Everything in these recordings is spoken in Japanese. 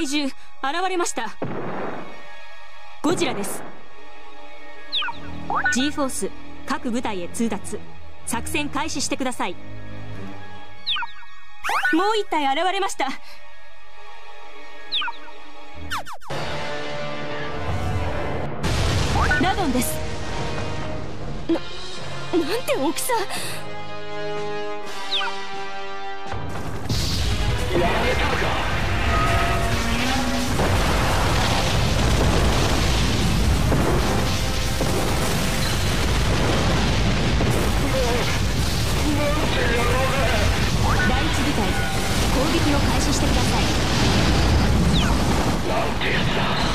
怪獣現れました。ゴジラです。 G フォース各部隊へ通達、作戦開始してください。もう一体現れました。ラドンです。なんて大きさ。やられたのか。第一部隊攻撃を開始してください。なんてやつだ。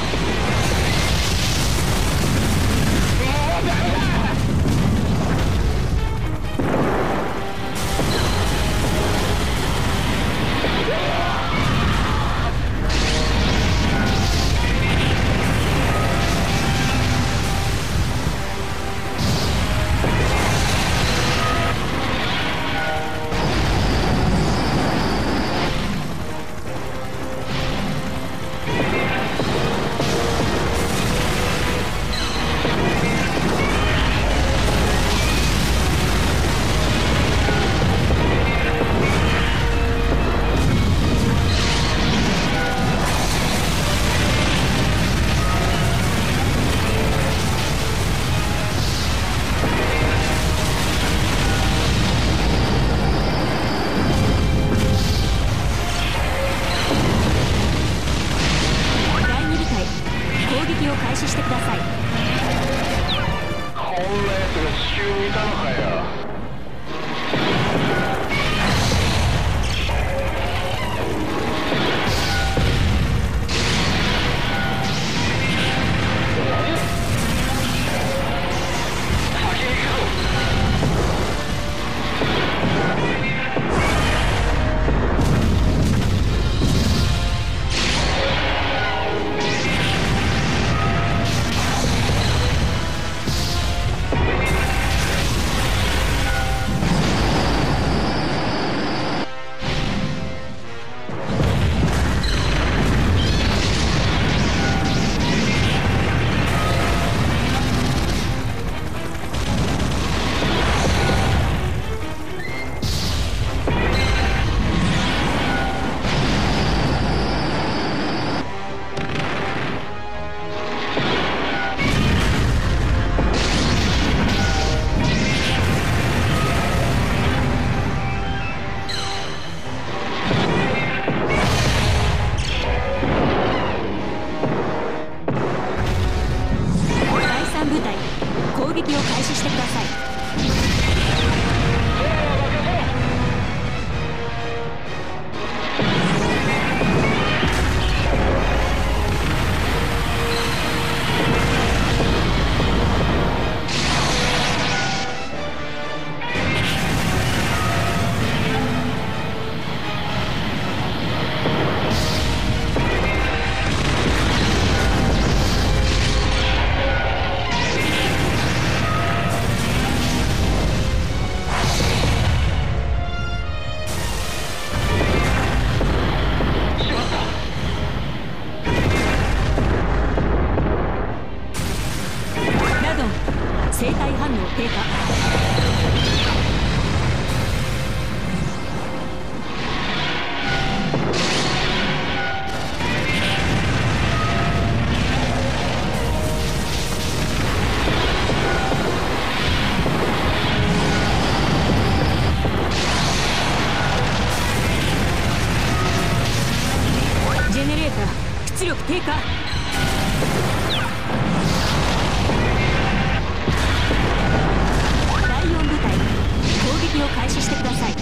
出力低下。第4部隊攻撃を開始してください。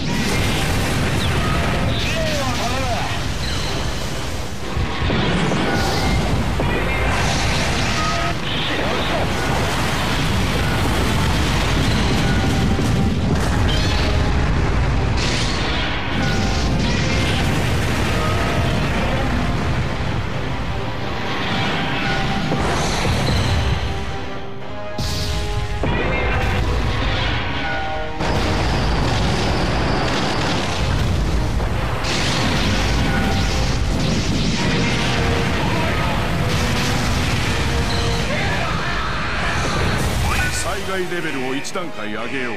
害レベルを1段階上げよう。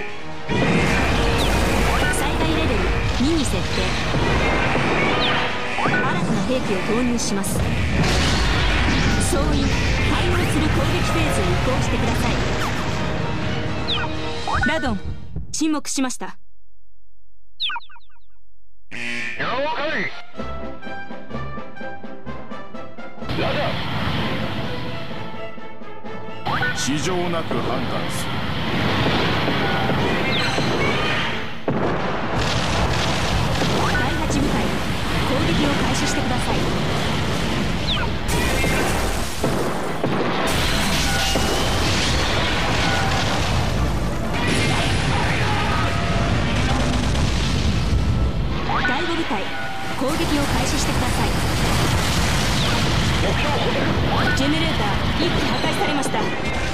災害レベル2に設定。新たな兵器を投入します。総員対応する攻撃フェーズに移行してください。ラドン沈黙しました。 了解。ラダ市場なく判断する。 第8部隊攻撃を開始してください。第5部隊攻撃を開始してください。ジェネレーター1機破壊されました。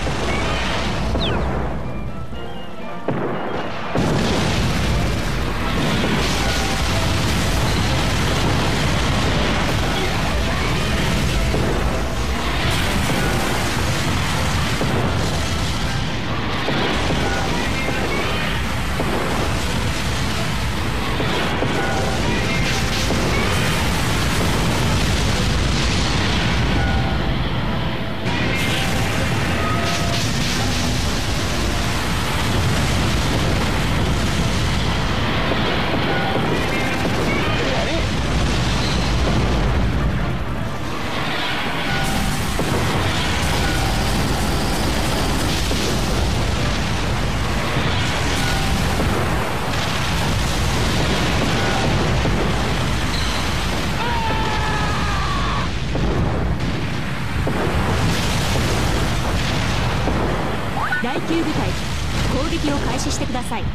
第9部隊攻撃を開始してください。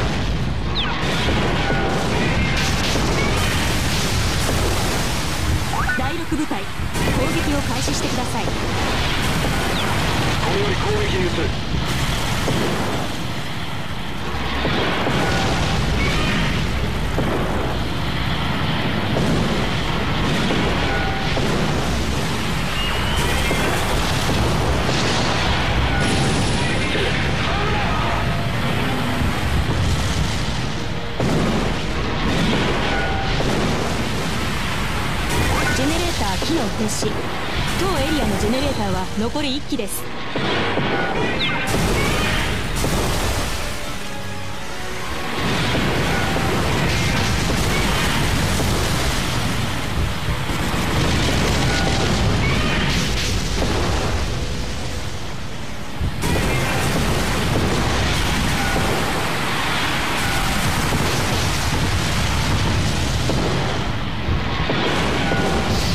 第6部隊攻撃を開始してください。 これより攻撃に移る。 ジェネレーター機能停止。当エリアのジェネレーターは残り1機です。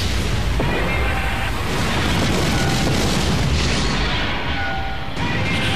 了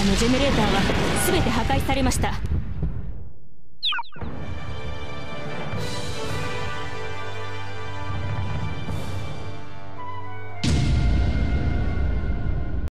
のジェネレーターは全て破壊されました。